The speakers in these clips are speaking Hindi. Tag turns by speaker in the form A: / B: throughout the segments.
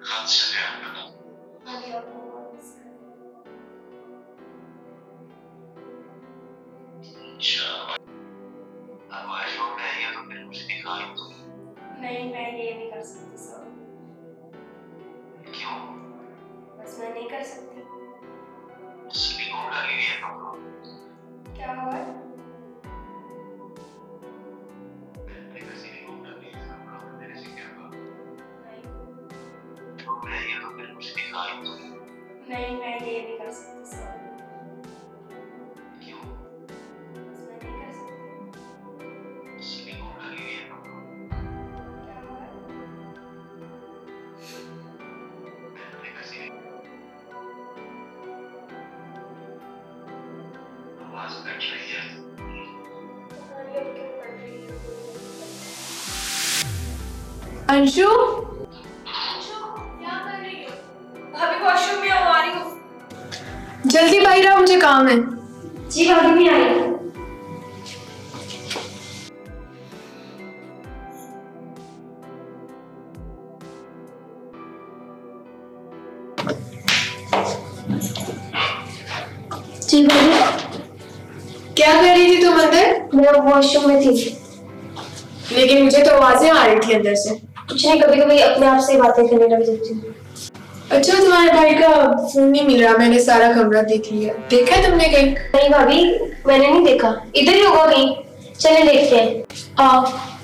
A: नहीं, मैं ये नहीं कर सकती सर।
B: क्यों?
A: बस मैं नहीं कर सकती।
B: सिलिकॉन डाली हुई है कपड़ों।
A: क्या हुआ?
B: देखो सिलिकॉन डाली है कपड़ों में, मेरे से क्या बात?
A: नहीं,
B: तो मैं ये तो फिर मुझे दिखाई दो।
A: नहीं, मैं ये नहीं कर सकती सर।
B: क्यों?
A: बस मैं नहीं कर सकती।
B: सिलिकॉन डाली हुई है कपड़ों में।
A: क्या हुआ?
B: देखो सिलिकॉन आवाज कट रही है।
A: अरे अब क्यों कर रही हो?
C: अंशु,
A: क्या कर रही हो? भाभी वॉशरूम में आ रही हूँ।
C: जल्दी बाहर आओ, मुझे काम है।
A: जी भाभी भी आई। जी भाभी,
C: क्या कर रही थी तुम अंदर?
A: मैं वॉशरूम में थी।
C: लेकिन मुझे तो आवाजें आ रही थी अंदर से।
A: कुछ नहीं, कभी कभी अपने आप से बातें करने लग जाती हूँ।
C: अच्छा, तुम्हारे भाई का फोन नहीं मिल रहा, मैंने सारा कमरा देख लिया। देखा है तुमने कहीं?
A: नहीं भाभी, मैंने नहीं देखा। इधर ही होगा कहीं। चले देखते हैं।
C: हाँ।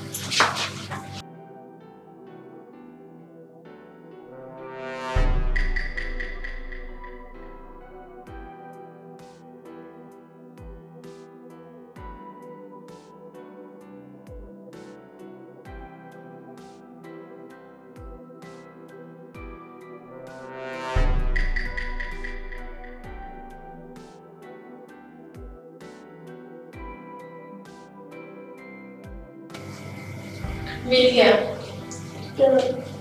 C: मिल गया।
A: चलो।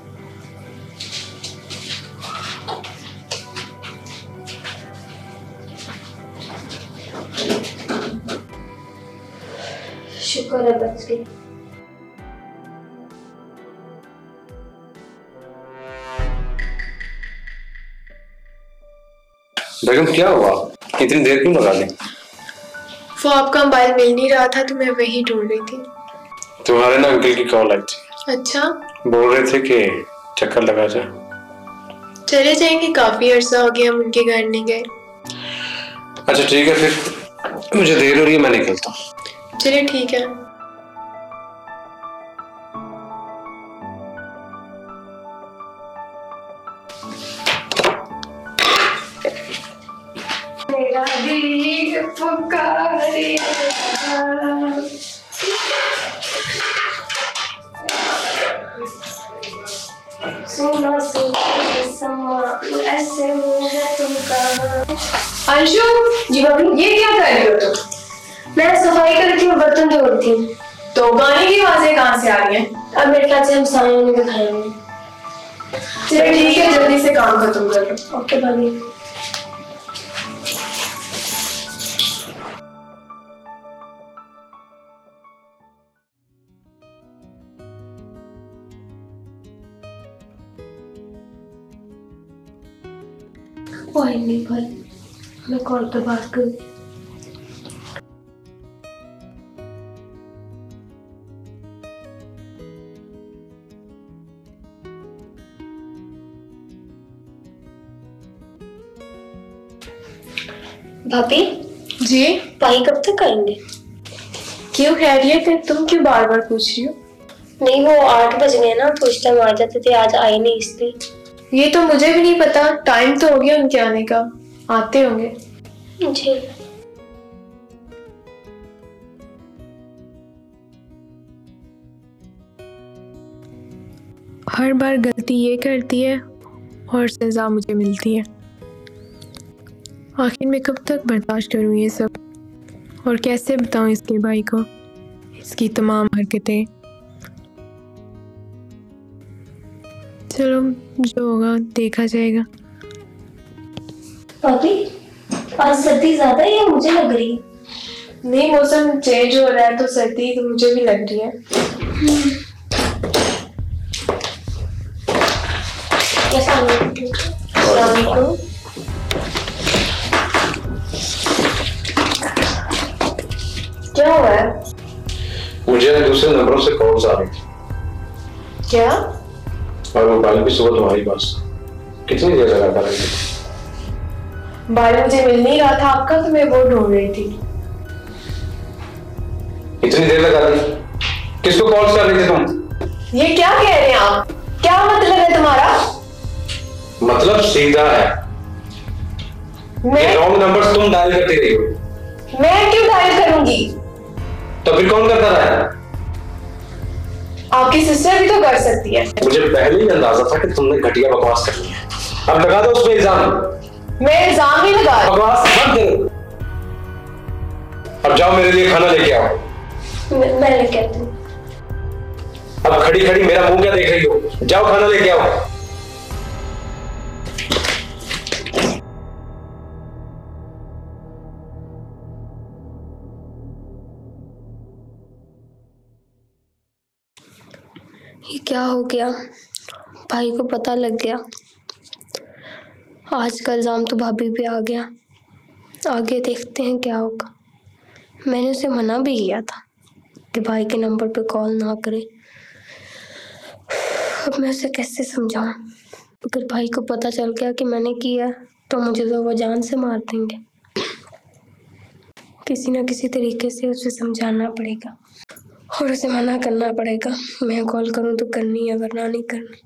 A: शुक्र है बच गई।
D: बेगम क्या हुआ? इतनी देर क्यों लगा दी?
C: वो आपका मोबाइल मिल नहीं रहा था तो मैं वही ढूंढ रही थी।
D: तुम्हारे ना अंकल की कॉल आई थी।
C: अच्छा,
D: बोल रहे थे कि चक्कर लगा जा।
C: चले जाएंगे, काफी अरसा हो गया हम उनके घर नहीं गए।
D: अच्छा ठीक है, फिर मुझे देर हो रही है, मैं निकलता हूँ।
C: चलिए ठीक है। मेरा दिल पुकारेगा।
A: सुना सुना ऐसे मुझे तुम कहा।
C: अंशु,
A: जी भाभी,
C: ये क्या कर रही हो तुम?
A: मैं सफाई कर रही थी और बर्तन धो रही थी।
C: तो गाने की आवाजें कहाँ से आ रही हैं?
A: अब मेरे ख्याल से हम सामने में दिखाएंगे।
C: चलिए ठीक है, जल्दी से काम खत्म कर लो।
A: ओके भाभी। ओए नहीं भाई, मैं कॉल पे बात करूँ। भाभी
C: जी,
A: भाई कब तक आएंगे?
C: क्यों खैरियत है? तुम क्यों बार बार पूछ रही हो?
A: नहीं, वो 8 बज गए ना, तो उस टाइम आ जाते थे, आज आए नहीं इसलिए।
C: ये तो मुझे भी नहीं पता, टाइम तो हो गया उनके आने का, आते होंगे।
A: जी।
C: हर बार गलती ये करती है और सजा मुझे मिलती है। आखिर मैं कब तक बर्दाश्त करूं ये सब, और कैसे बताऊं इसके भाई को इसकी तमाम हरकतें। चलो, जो होगा देखा जाएगा।
A: भाभी, आज सर्दी ज्यादा है या मुझे लग रही है?
C: नहीं, मौसम चेंज हो रहा है तो सर्दी तो मुझे भी लग रही है। क्या हुआ है?
D: मुझे दूसरे नंबरों से कॉल्स आ रही थी
C: क्या?
D: और मोबाइल भी सुबह तुम्हारी पास। कितनी देर लगा रही थी?
C: मोबाइल मुझे मिल नहीं रहा था आपका, तो मैं वो ढूंढ रही थी।
D: इतनी देर लगा दी? किसको कॉल्स कर रही थी तुम?
C: ये क्या कह रहे हैं आप? क्या मतलब है तुम्हारा?
D: मतलब सीधा है, ये रॉन्ग नंबर्स तुम डायल करती रही हो।
C: मैं क्यों डायल करूंगी?
D: तो फिर कौन करता रहा है?
C: आपकी सिस्टर भी तो कर सकती है।
D: मुझे पहले ही अंदाजा था कि तुमने घटिया बकवास करनी है। अब लगा दो उस पे इल्जाम।
C: मैं इल्जाम नहीं लगा रही।
D: बकवास मत करो। अब जाओ मेरे लिए खाना लेके आओ।
C: मैं लेके आती हूँ।
D: अब खड़ी खड़ी मेरा मुंह क्या देख रही हो? जाओ खाना लेके आओ।
E: ये क्या हो गया? भाई को पता लग गया। आज का इल्जाम तो भाभी पे आ गया। आगे देखते हैं क्या होगा। मैंने उसे मना भी किया था कि भाई के नंबर पे कॉल ना करे। अब मैं उसे कैसे समझाऊं? अगर भाई को पता चल गया कि मैंने किया तो मुझे तो वो जान से मार देंगे। किसी ना किसी तरीके से उसे समझाना पड़ेगा और उसे मना करना पड़ेगा। मैं कॉल करूं तो करनी है, वरना नहीं करनी।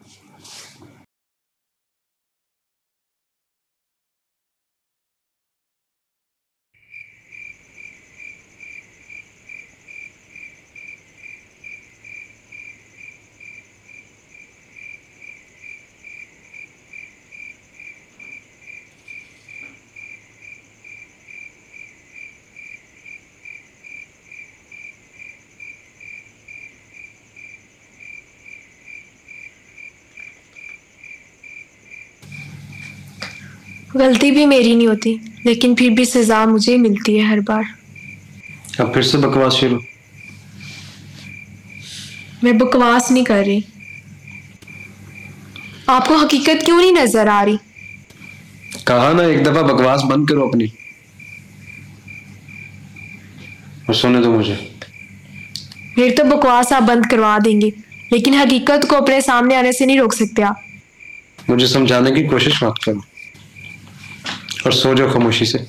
C: गलती भी मेरी नहीं होती, लेकिन फिर भी सजा मुझे ही मिलती है हर बार।
D: अब फिर से बकवास शुरू?
C: मैं बकवास नहीं कर रही। आपको हकीकत क्यों नहीं नजर आ रही?
D: कहा ना, एक दफा बकवास बंद करो अपनी। और सोने दो मुझे।
C: फिर तो बकवास आप बंद करवा देंगे, लेकिन हकीकत को अपने सामने आने से नहीं रोक सकते आप।
D: मुझे समझाने की कोशिश मत करो और सो जाओ खामोशी से।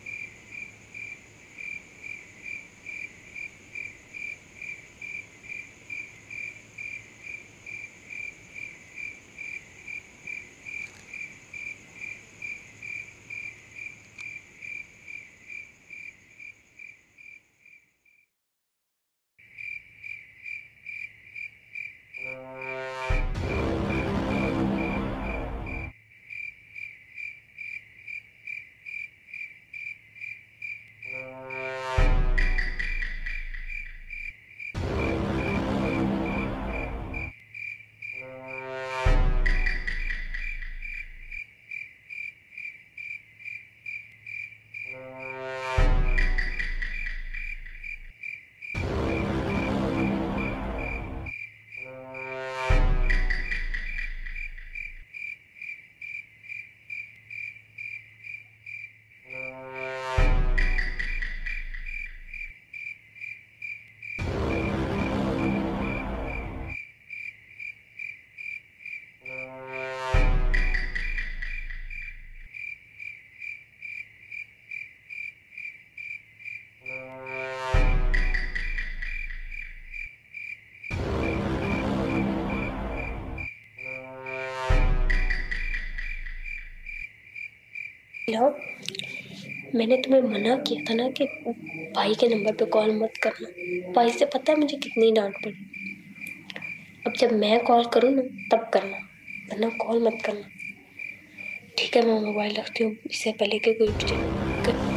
E: हेलो, मैंने तुम्हें मना किया था ना कि भाई के नंबर पे कॉल मत करना। भाई से पता है मुझे कितनी डांट पड़ी। अब जब मैं कॉल करूँ ना तब करना, वरना कॉल मत करना। ठीक है, मैं मोबाइल रखती हूँ इससे पहले कि कोई उठ जाए।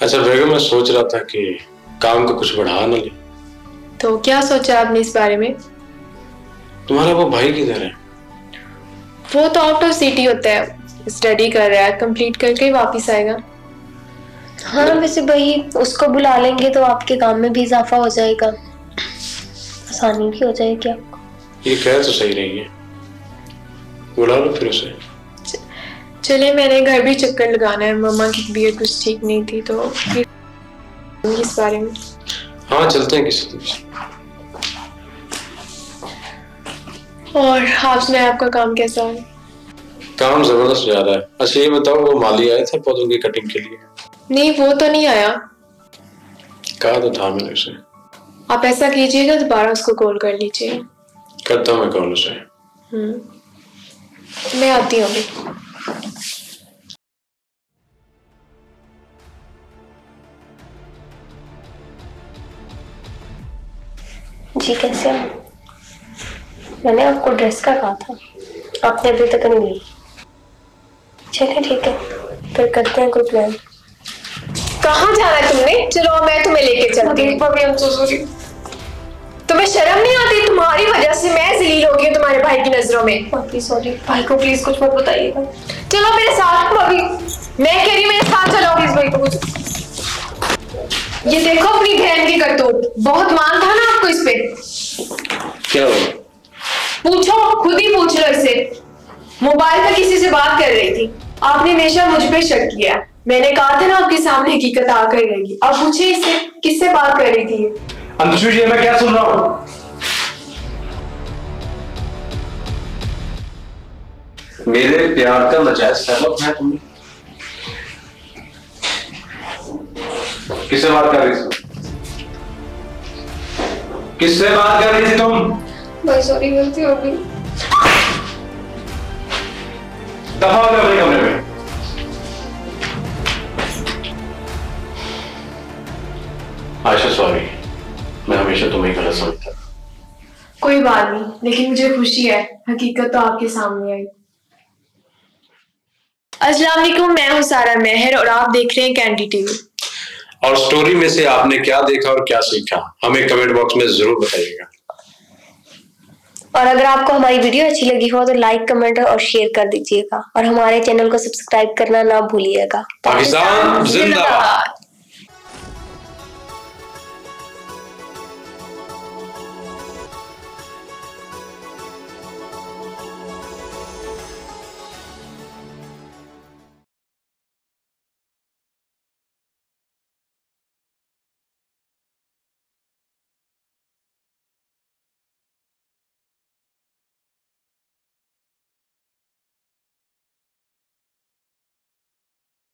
D: अच्छा बेगम, मैं सोच रहा था कि काम को कुछ बढ़ा ना ले।
C: तो क्या सोचा आपने इस बारे में?
D: तुम्हारा वो भाई किधर है?
C: वो तो आउट ऑफ सिटी होता है, स्टडी कर रहा है, कंप्लीट करके ही वापस आएगा।
E: हाँ वैसे भाई उसको बुला लेंगे तो आपके काम में भी इजाफा हो जाएगा, आसानी भी हो जाएगी आपको।
D: ये कह तो सही रही है, बुला लो फिर उसे।
C: चले, मैंने घर भी चक्कर लगाना है, मम्मा की तबीयत कुछ ठीक नहीं थी तो फिर इस बारे में।
D: हाँ चलते हैं किसी दिन।
C: और आप सुनाए, आपका काम कैसा है?
D: काम जबरदस्त जा रहा है। अच्छा ये बताओ, वो माली आया था पौधों की कटिंग के लिए?
C: नहीं, वो तो नहीं आया।
D: कहा तो था मैंने उसे।
C: आप ऐसा कीजिएगा, दोबारा उसको कॉल कर लीजिए।
D: करता हूँ मैं कॉल उसे।
C: मैं आती हूँ अभी।
E: जी कैसे हो? मैंने आपको ड्रेस का कहा था, आपने अभी तक नहीं ली। चलिए ठीक है, फिर करते हैं कोई प्लान।
C: कहाँ जाना है तुमने? चलो मैं तुम्हें लेके चलती हूँ। तुम्हें शर्म नहीं आती? तुम्हारी वजह से मैं जलील हो गई हूँ तुम्हारे भाई की नजरों में।
E: भाभी सॉरी, भाई को प्लीज कुछ मत बताइएगा।
C: चलो मेरे साथ। भाभी मैं कह रही हूँ मेरे साथ चलो प्लीज। भाई को कुछ, ये देखो अपनी बहन की करतूत। बहुत मान था ना आपको इस पे?
D: क्या हो?
C: पूछो, खुद ही पूछ लो इससे। मोबाइल पे किसी से बात कर रही थी, आपने हमेशा मुझ पे शक किया। मैंने कहा था ना आपके सामने हकीकत आकर रहेगी। अब पूछे इससे किससे बात कर रही थी?
D: अंशु जी, मैं क्या सुन रहा हूँ? मेरे प्यार का नजायज सैलूट है तुमने? किससे बात कर रही थी? किससे बात कर रही थी तुम?
C: भाई सॉरी, गलती हो गई।
D: दफा हो जाओ अपने कमरे में। आयशा सॉरी, मैं हमेशा तुम्हें गलत समझता था।
C: कोई बात नहीं, लेकिन मुझे खुशी है हकीकत तो आपके सामने आई। अस्सलाम वालेकुम, मैं हूँ सारा मेहर और आप देख रहे हैं कैंडी टीवी।
D: और स्टोरी में से आपने क्या देखा और क्या सीखा, हमें कमेंट बॉक्स में जरूर बताइएगा।
E: और अगर आपको हमारी वीडियो अच्छी लगी हो तो लाइक, कमेंट और शेयर कर दीजिएगा और हमारे चैनल को सब्सक्राइब करना ना भूलिएगा।
D: पाकिस्तान जिंदाबाद।